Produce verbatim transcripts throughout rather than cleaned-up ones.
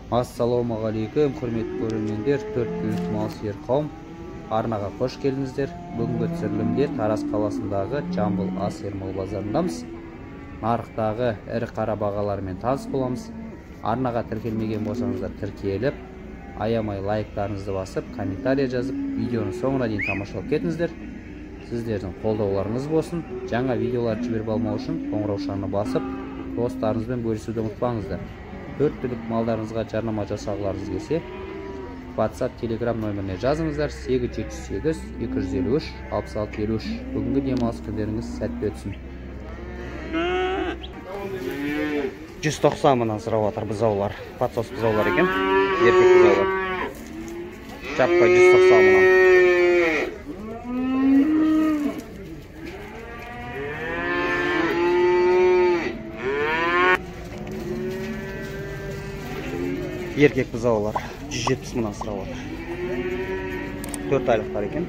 Ассалаумағалейкум, құрметті көрермендер, төрт түлік мал сиыр қауым. Арнаға қош келдіңіздер. Бүгінгі түсірілімде Тараз қаласындағы Жамбыл ас-сиыр мал базарындамыз. Нарықтағы ірі қара бағаларымен таныс боламыз. Арнаға тіркелмеген болсаңыздар тіркеліп, аямай лайктарыңызды басып, комментария жазып, видеоны соңына дейін тамашалап кетіңіздер. Сіздердің қолдауларыңыз болсын. Жаңа видеолар жіберіп алмау үшін қоңырау шанын басып, достарыңызбен бөлісуді ұмытпаңыздар. төрт түлік малдарыңызға жарнама жасағыларыңыз келсе, WhatsApp, Telegram нөміріне жазыңыздар. сегіз жеті сегіз екі жүз елу үш алпыс алты елу үш. Бүгінгі демалыс күндеріңіз сәтті өтсін. жүз тоқсан мыңнан сұрап жатыр бұзаулар. Патсос бұзаулар екен. Еркек бұзаулар. Жаппай жүз тоқсан мыңнан. Еркек бұзаулар жүз жетпіс мыңнан сұрап отыр. төрт айлықтар екен.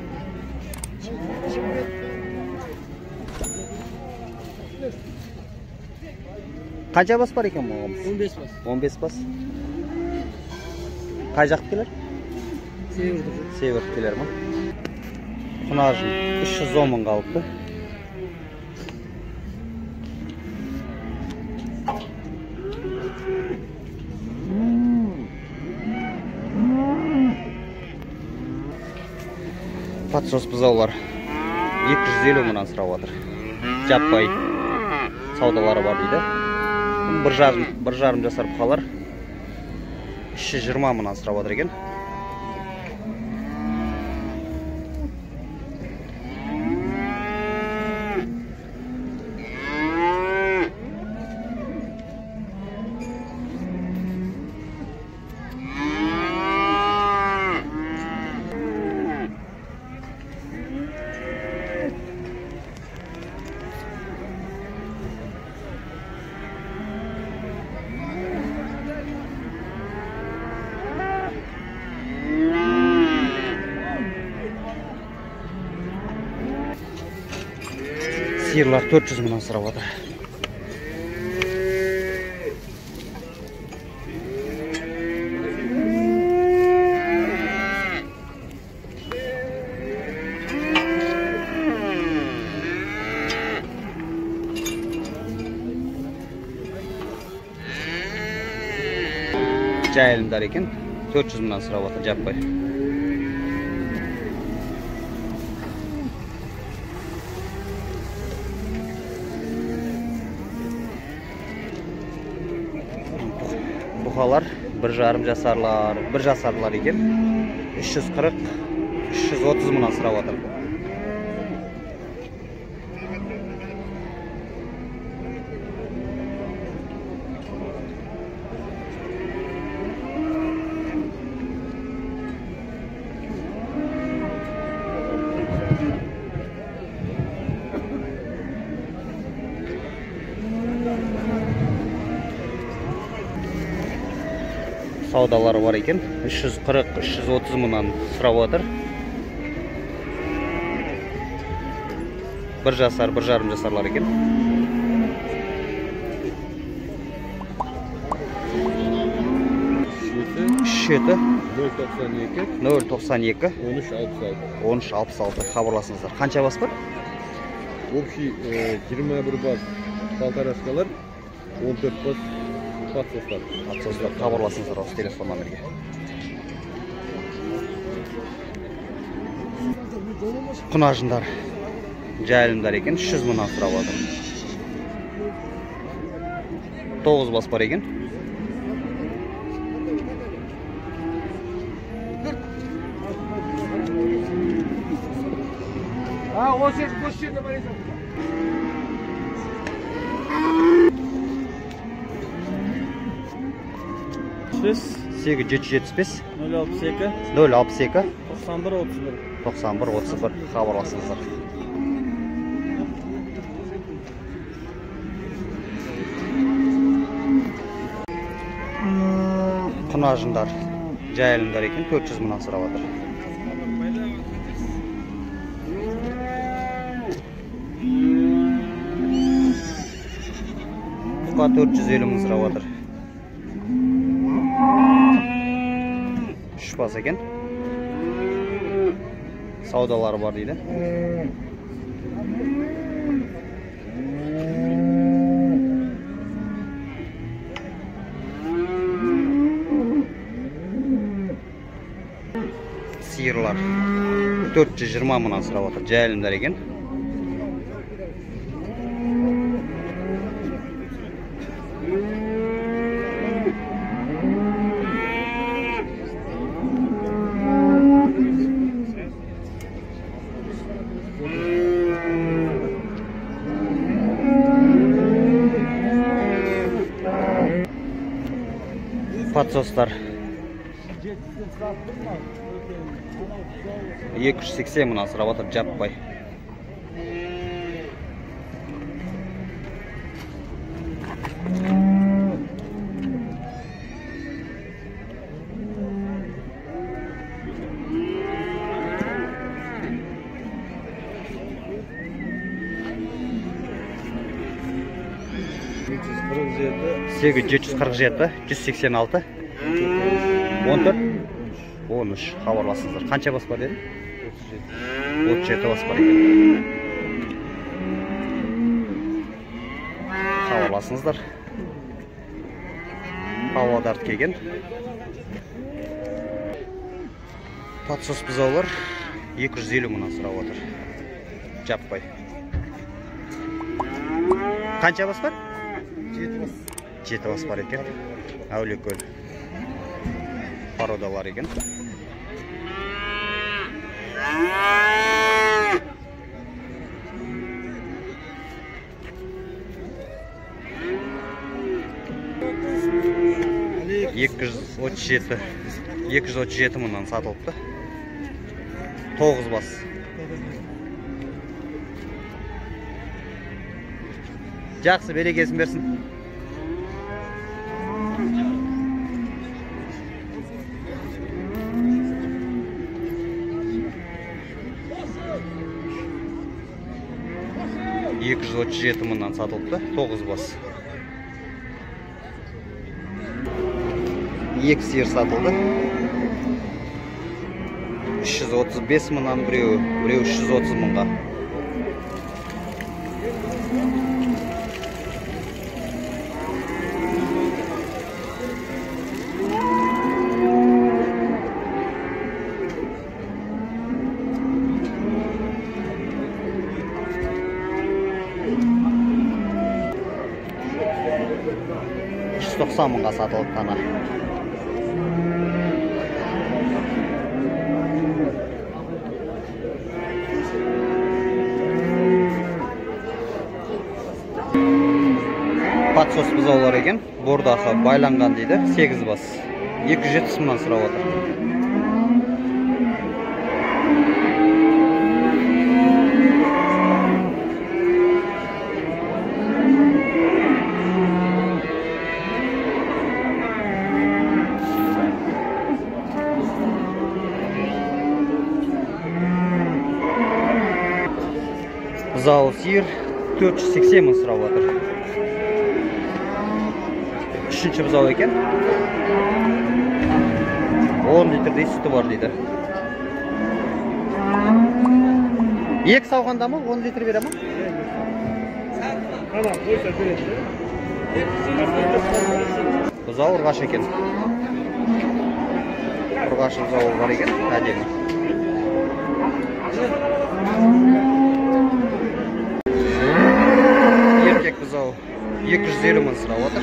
Қанша бас бар екен мұғымыз? он бес бас. он бес бас. Қай жақ келер? Северді. Северді келер ма? Құнажын үш жүз он мың қалыпты. Патсос бұзаулар екі жүз елу мыңнан сұрап отыр. Жаппай саудалары бар дейді. Бір жарым, бір жарым жасар бұқалар үш жүз жиырма мыңнан сұрап отыр екен. Сиырлар төрт жүз мыңнан сұрап отыр. Жайылымдар екен, төрт жүз мыңнан сұрап отыр жаппай. Бұқалар бір жарым жасарлар, бір жасарлар екен. үш жүз қырық, үш жүз отыз мыңнан сұрап отыр. Саудалары бар екен. үш жүз қырық, үш жүз отыз мыңнан сұрап отыр. Бір жасар, бір жарым жасарлар екен. Шеті нөл тоқсан екі он үш алпыс алты хабарласыңыздар. Қанша бас бар? Общий жиырма бір бас полторашкалар, он төрт бас патсостар. Патсостар хабарласыңыздар осы телефон номерге. Құнажындар жайылымдар екен, үш жүз мыңнан сұрап отыр. тоғыз бас бар екен. А, осы жерде бар екен. сегіз жеті жүз жетпіс бес нөл алпыс екі нөл алпыс екі тоқсан бір отыз бір тоқсан бір отыз бір хабарласыңыздар. Құнажындар жайылымдар екен, төрт жүз мыңнан сұрап отыр. Бұқа төрт жүз елу мың сұрап отыр. бас екен. Саудалары бар дейді. Сиырлар төрт жүз жиырма мыңнан сұрап отыр. Жайылымдар екен. Подсостар екі жүз сексен мыңнан сұрап отыр, жаппай. сегіз жеті жүз қырық жеті, жүз сексен алты, он төрт, он үш. Хабарласыңыздар. Қанша бас бар деді? отыз жеті бас бар екен. Хабарласыңыздар. Павлодар келген. Подсос бұзаулар екі жүз елу мыңнан сұрап отыр. Жаппай. Қанша бас бар? жеті бас бар екен. Әулиекөл породалар екен. екі жүз отыз жеті екі жүз отыз жеті мыңнан сатылыпты. тоғыз бас. Жақсы, берекесін берсін. екі жүз отыз жеті мыңнан сатылыпты. тоғыз бас. Екі сиыр сатылды. үш жүз отыз бес мыңнан біреу, біреу үш жүз отыз мыңға. жүз тоқсан мыңға сатылып қана. Подсос бұзаулар екен. Бордақы байланған дейді. сегіз бас. екі жүз жетпіс мыңнан сұрап отыр. Бұзау сиыр төрт жүз сексен мың сұрап отыр. Үшінші бұзау екен. он литрдей сүті бар дейді. Екі сауғанда ма? он литр бере ма? Бұзау ұрғаш екен. Ұрғаш бұзау бар екен. Әдемі. Еркек бұзау екі жүз елу мың сұрап отыр.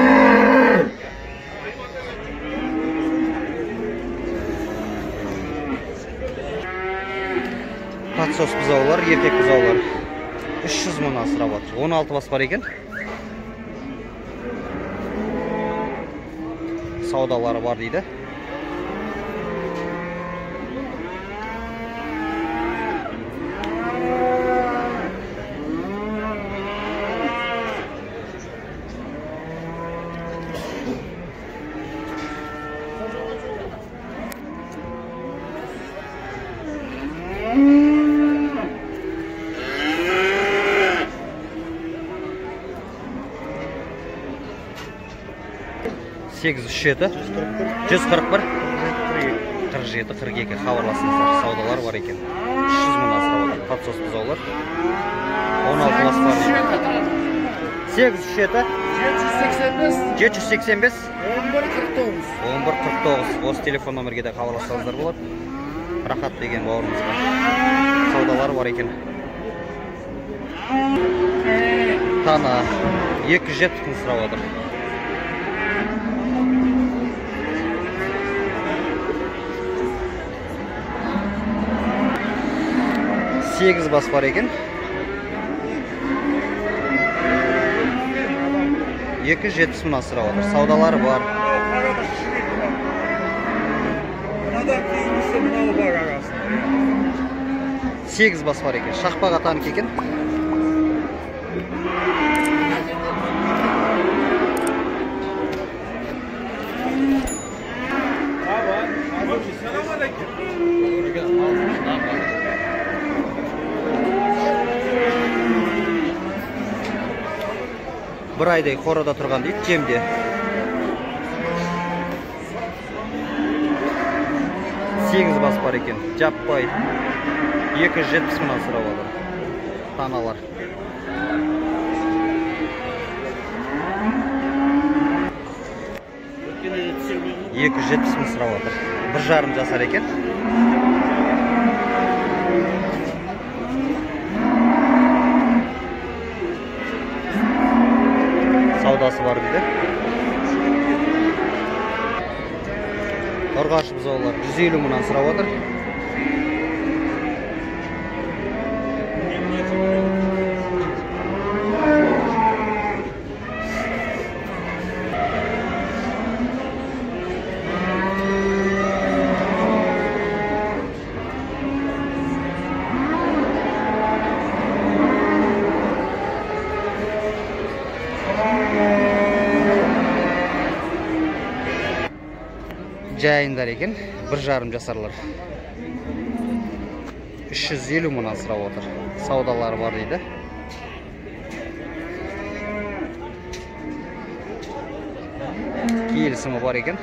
Подсос бұзаулар, еркек бұзаулар үш жүз мыңнан сұрап отыр. он алты бас бар екен. Саудалары бар дейді. сегіз жүз жеті жүз қырық бір қырық жеті қырық екі хабарласыңыздар. Саудалар бар екен. үш жүз мыңнан сұрап отыр. Подсос бұзаулар. он алты бас бар. сегіз үш жеті жеті жүз сексен бес он бір қырық тоғыз он бір қырық тоғыз. Осы телефон номерге де хабарлассаңыздар болады. Рахат деген бауырымызға саудалар бар екен. Тана екі жүз жетпіс мың сұрап отыр. сегіз бас бар екен. екі жүз жетпіс мыңнан сұрап отыр. Саудалары бар. сегіз бас бар екен. Шақпаға танық екен. Bir ayday қорада тұрған дейді, жемде. сегіз бас бар екен. Жаппай екі жүз жетпіс мыңнан сұрап отыр. Таналар. екі жүз жетпіс мың сұрап отыр. бір жарым жасар екен. Саудасы бар дейді. Ұрғашы бұзаулар жүз елу мыңнан сұрап отыр. Жайындар екен, бір жарым жасарлар. үш жүз елу мыңнан сұрап отыр. Саудалары бар дейді. Келісімі бар екен.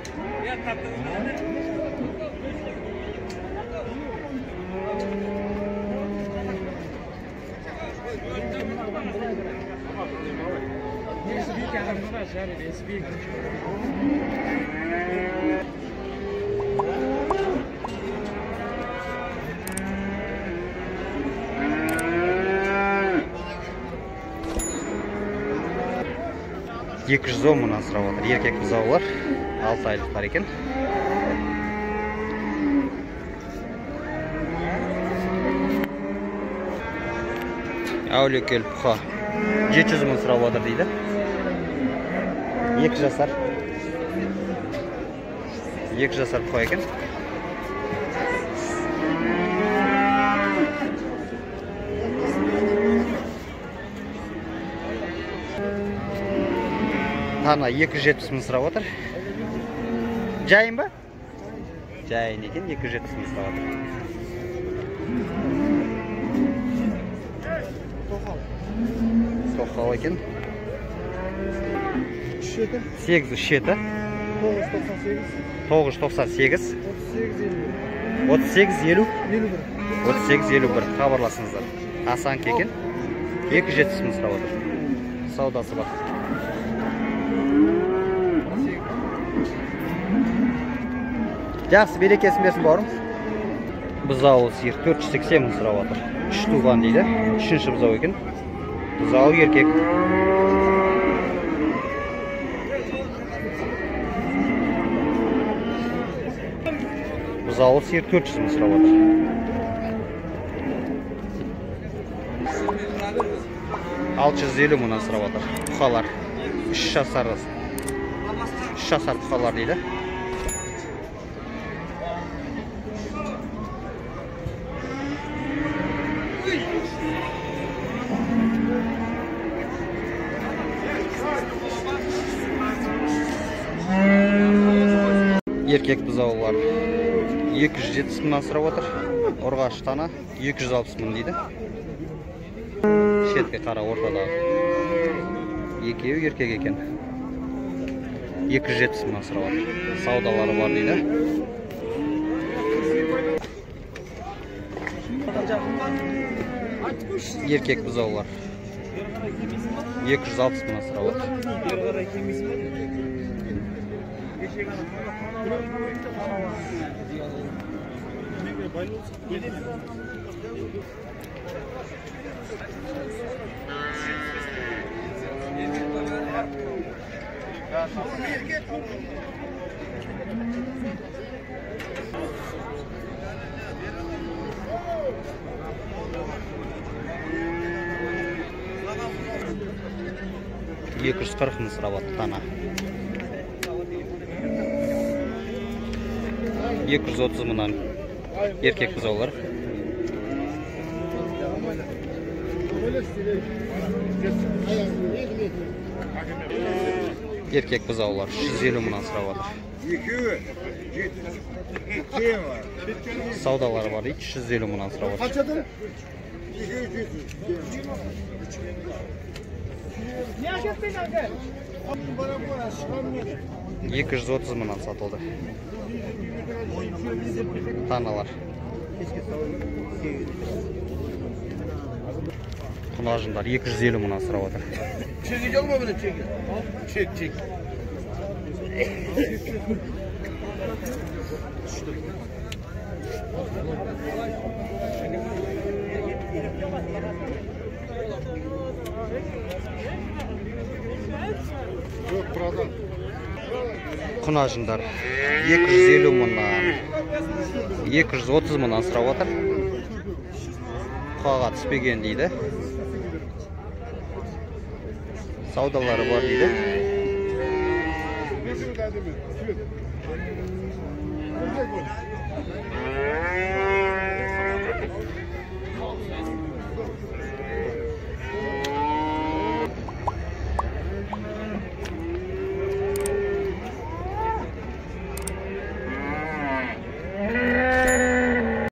екі жүз он мыңнан сұрап отыр. Еркек бұзаулар алты айлықтар екен. Әулиекел бұқа жеті жүз мың сұрап отыр дейді. екі жасар. екі жасар бұқа екен. Тана екі жүз жетпіс мың сұрап отыр. Жайын ба? Жайын екен, екі жүз жетпіс мың сұрап отыр. Тоқал екен. сегіз үш жеті тоғыз жүз тоқсан сегіз отыз сегіз елу отыз сегіз елу бір хабарласыңыздар. Асанка екен. екі жүз жетпіс мың сұрап отыр. Саудасы бар. Жақсы, берекесін берсін бауырым. Бұзау сиыр төрт жүз сексен мың сұрап отыр. үш туған дейді. үшінші бұзау екен. Бұзау еркек. Бұзау сиыр төрт жүз мың сұрап отыр. алты жүз елу мыңнан сұрап отыр. Бұқалар үш жасар үш жасар бұқалар дейді. Еркек бұзаулар екі жүз жетпіс мыңнан сұрап отыр. Ұрғашы тана екі жүз алпыс мың дейді. Шетке қара ортадағы. Екеуі еркек екен. екі жүз жетпіс мыңнан сұрап отыр. Саудалары бар дейді. Еркек бұзаулар. екі жүз алпыс мыңнан сұрап отыр. екі жүз қырық мың сұрап отыр тана. екі жүз отыз мыңнан еркек бұзаулар. Еркек бұзаулар үш жүз елу мыңнан сұрап отыр. Саудалары бар, үш жүз елу мыңнан сұрап отыр. екі жүз отыз мыңнан сатылды. Таналар. Құнажындар екі жүз елу мыңнан сұрап отыр. Çeki yok mu bunu çeki? Çek çek. Құнажындар екі жүз елу мыңнан екі жүз отыз мыңнан сұрап отыр. Қаға түспеген дейді. Саудалары бар дейді.